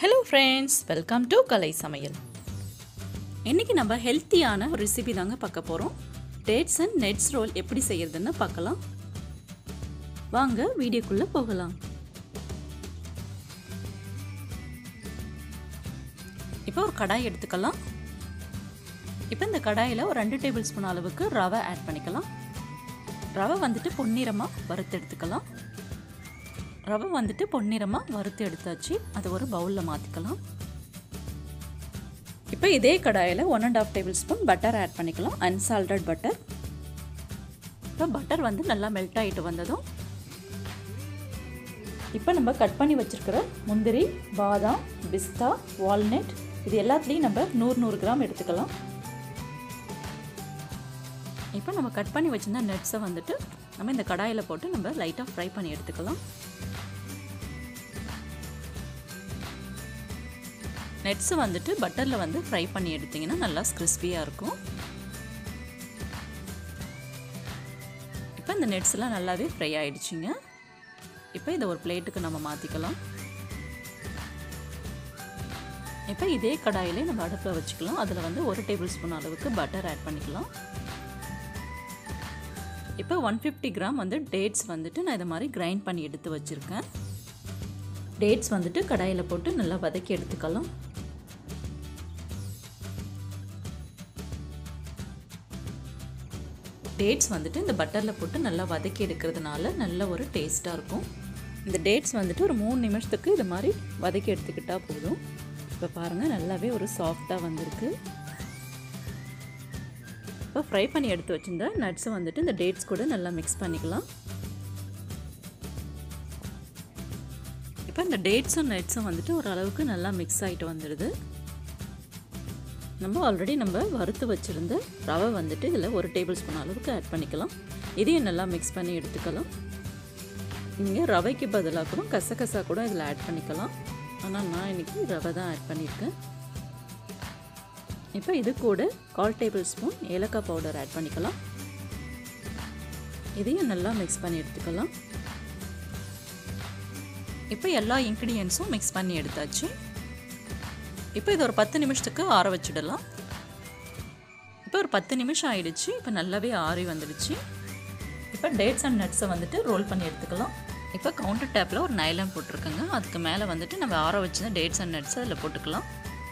Hello friends, welcome to Kalai Samayal. இன்றைக்கி நம்ம ஹெல்த்தியான ஒரு ரெசிபி தாங்க பார்க்க போகிறோம். டேட்ஸ் அண்ட் நட்ஸ் ரோல் எப்படி செய்யறதுன்னு பார்க்கலாம். வாங்க வீடியோக்குள்ளே போகலாம். இப்போ ஒரு கடாய் எடுத்துக்கலாம். இப்போ இந்த கடாயில் ஒரு 2 டேபிள் ஸ்பூன் அளவுக்கு ரவை ஆட் பண்ணிக்கலாம். ரவை வந்துட்டு பொன்னிறமாக வறுத்து எடுத்துக்கலாம். ரவை வந்துட்டு பொன்னிறமாக வறுத்து எடுத்தாச்சு. அதை ஒரு பவுலில் மாற்றிக்கலாம். இப்போ இதே கடாயில் 1.5 டேபிள் ஸ்பூன் பட்டர் ஆட் பண்ணிக்கலாம். Unsalted butter. இப்போ பட்டர் வந்து நல்லா மெல்ட் ஆகிட்டு வந்ததும் இப்போ நம்ம கட் பண்ணி வச்சுருக்கிற முந்திரி, பாதாம், பிஸ்தா, வால்நட் இது எல்லாத்துலேயும் நம்ம 100 கிராம் எடுத்துக்கலாம். இப்போ நம்ம கட் பண்ணி வச்சுருந்த நட்ஸை வந்துட்டு நம்ம இந்த கடாயில் போட்டு நம்ம லைட்டாக ஃப்ரை பண்ணி எடுத்துக்கலாம். நட்ஸு வந்துட்டு பட்டரில் வந்து ஃப்ரை பண்ணி எடுத்திங்கன்னா நல்லா கிறிஸ்பியாக இருக்கும். இப்போ இந்த நட்ஸ்லாம் நல்லாவே ஃப்ரை ஆகிடுச்சிங்க. இப்போ இதை ஒரு பிளேட்டுக்கு நம்ம மாற்றிக்கலாம். இப்போ இதே கடாயிலே நம்ம அடுப்பில் வச்சுக்கலாம். அதில் வந்து 1 டேபிள் ஸ்பூன் அளவுக்கு பட்டர் ஆட் பண்ணிக்கலாம். இப்போ 150 கிராம் வந்து டேட்ஸ் வந்துட்டு நான் இதை மாதிரி கிரைண்ட் பண்ணி எடுத்து வச்சுருக்கேன். டேட்ஸ் வந்துட்டு கடாயில் போட்டு நல்லா வதக்கி எடுத்துக்கலாம். டேட்ஸ் வந்துட்டு இந்த பட்டரில் போட்டு நல்லா வதக்கி எடுக்கிறதுனால நல்ல ஒரு டேஸ்ட்டாக இருக்கும். இந்த டேட்ஸ் வந்துட்டு ஒரு 3 நிமிஷத்துக்கு இது மாதிரி வதக்கி எடுத்துக்கிட்டால் போதும். இப்போ பாருங்கள், நல்லாவே ஒரு சாஃப்டாக வந்திருக்கு. இப்போ ஃப்ரை பண்ணி எடுத்து வச்சுருந்தா நட்ஸை வந்துட்டு இந்த டேட்ஸ் கூட நல்லா மிக்ஸ் பண்ணிக்கலாம். இப்போ இந்த டேட்ஸும் நட்ஸும் வந்துட்டு ஓரளவுக்கு நல்லா மிக்ஸ் ஆகிட்டு வந்துடுது. நம்ம ஆல்ரெடி வறுத்து வச்சுருந்த ரவை வந்துட்டு இதில் 1 டேபிள் ஸ்பூன் அளவுக்கு ஆட் பண்ணிக்கலாம். இதையும் நல்லா மிக்ஸ் பண்ணி எடுத்துக்கலாம். நீங்கள் ரவைக்கு பதிலாக கூட கசகசா கூட இதில் ஆட் பண்ணிக்கலாம். ஆனால் நான் இன்றைக்கி ரவை தான் ஆட் பண்ணியிருக்கேன். இப்போ இது கூட 1/4 டேபிள் ஸ்பூன் ஏலக்காய் பவுடர் ஆட் பண்ணிக்கலாம். இதையும் நல்லா மிக்ஸ் பண்ணி எடுத்துக்கலாம். இப்போ எல்லா இன்க்ரீடியன்ஸும் மிக்ஸ் பண்ணி எடுத்தாச்சு. இப்போ இது ஒரு 10 நிமிஷத்துக்கு ஆற வச்சிடலாம். இப்போ ஒரு 10 நிமிஷம் ஆயிடுச்சு. இப்போ நல்லாவே ஆறி வந்துடுச்சு. இப்போ டேட்ஸ் அண்ட் நட்ஸை வந்துட்டு ரோல் பண்ணி எடுத்துக்கலாம். இப்போ கவுண்டர் டேப்பில் ஒரு நைலான் போட்டிருக்கேங்க. அதுக்கு மேலே வந்துட்டு நம்ம ஆற வச்சுருந்த டேட்ஸ் அண்ட் நட்ஸை அதில் போட்டுக்கலாம்.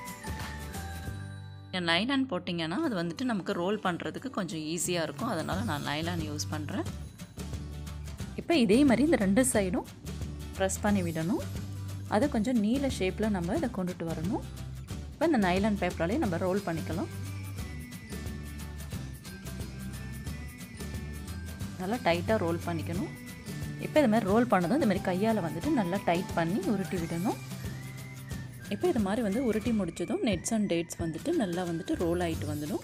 நைலான் போட்டிங்கன்னா அது வந்துட்டு நமக்கு ரோல் பண்ணுறதுக்கு கொஞ்சம் ஈஸியாக இருக்கும். அதனால் நான் நைலான் யூஸ் பண்ணுறேன். இப்போ இதே மாதிரி இந்த 2 சைடும் ப்ரெஸ் பண்ணி விடணும். அதை கொஞ்சம் நீல ஷேப்பில் நம்ம இதை கொண்டுட்டு வரணும். இப்போ இந்த நைலான் பேப்பராலே நம்ம ரோல் பண்ணிக்கலாம். நல்லா டைட்டாக ரோல் பண்ணிக்கணும். இப்போ இது மாதிரி ரோல் பண்ணதும் இந்த மாதிரி கையால் வந்துட்டு நல்லா டைட் பண்ணி உருட்டி விடணும். இப்போ இது மாதிரி வந்து உருட்டி முடித்ததும் நட்ஸ் அண்ட் டேட்ஸ் வந்துட்டு நல்லா வந்துட்டு ரோல் ஆகிட்டு வந்துடும்.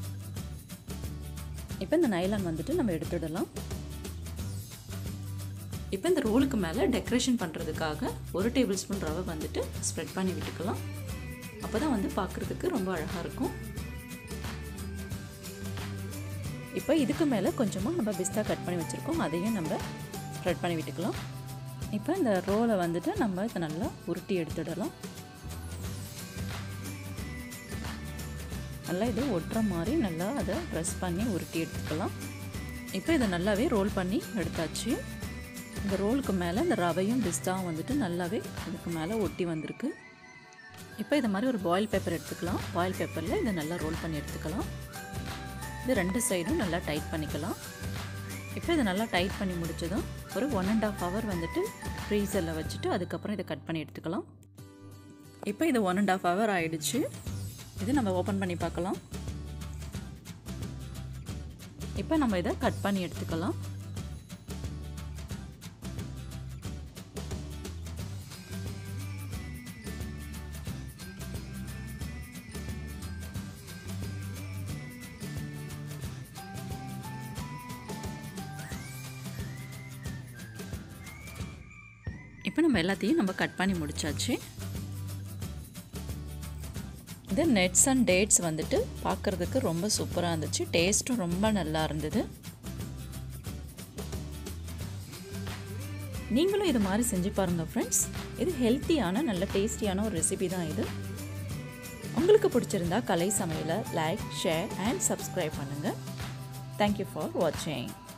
இப்போ இந்த நைலான் வந்துட்டு நம்ம எடுத்துடலாம். இப்போ இந்த ரோலுக்கு மேலே டெக்கரேஷன் பண்ணுறதுக்காக 1 டேபிள் ஸ்பூன் ரவை வந்துட்டு ஸ்ப்ரெட் பண்ணி விட்டுக்கலாம். அப்போ தான் வந்து பார்க்குறதுக்கு ரொம்ப அழகாக இருக்கும். இப்போ இதுக்கு மேலே கொஞ்சமாக நம்ம பிஸ்தா கட் பண்ணி வச்சுருக்கோம். அதையும் நம்ம ஸ்ப்ரெட் பண்ணி விட்டுக்கலாம். இப்போ இந்த ரோலை வந்துட்டு நம்ம இதை நல்லா உருட்டி எடுத்துடலாம். நல்லா இது ஒட்டுற மாதிரி நல்லா அதை ப்ரெஸ் பண்ணி உருட்டி எடுத்துக்கலாம். இப்போ இதை நல்லாவே ரோல் பண்ணி எடுத்தாச்சு. இந்த ரோலுக்கு மேலே இந்த ரவையும் பிஸ்தாவும் வந்துட்டு நல்லாவே இதுக்கு மேலே ஒட்டி வந்திருக்கு. இப்போ இது மாதிரி ஒரு பாயில் பேப்பர் எடுத்துக்கலாம். பாயில் பேப்பரில் இதை நல்லா ரோல் பண்ணி எடுத்துக்கலாம். இது 2 சைடும் நல்லா டைட் பண்ணிக்கலாம். இப்போ இதை நல்லா டைட் பண்ணி முடிச்சதும் ஒரு 1.5 ஹவர் வந்துட்டு ஃப்ரீசரில் வச்சுட்டு அதுக்கப்புறம் இதை கட் பண்ணி எடுத்துக்கலாம். இப்போ இது 1.5 ஹவர் ஆயிடுச்சு. இது நம்ம ஓப்பன் பண்ணி பார்க்கலாம். இப்போ நம்ம இதை கட் பண்ணி எடுத்துக்கலாம். இப்போ நம்ம எல்லாத்தையும் நம்ம கட் பண்ணி முடிச்சாச்சு. இது நட்ஸ் அண்ட் டேட்ஸ் வந்துட்டு பார்க்குறதுக்கு ரொம்ப சூப்பராக இருந்துச்சு. டேஸ்ட்டும் ரொம்ப நல்லா இருந்தது. நீங்களும் இது மாதிரி செஞ்சு பாருங்கள் ஃப்ரெண்ட்ஸ். இது ஹெல்த்தியான நல்ல டேஸ்டியான ஒரு ரெசிபி தான் இது. உங்களுக்கு பிடிச்சிருந்தா கலை சமையலை லைக், ஷேர் அண்ட் சப்ஸ்கிரைப் பண்ணுங்கள். தேங்க்யூ ஃபார் வாட்சிங்.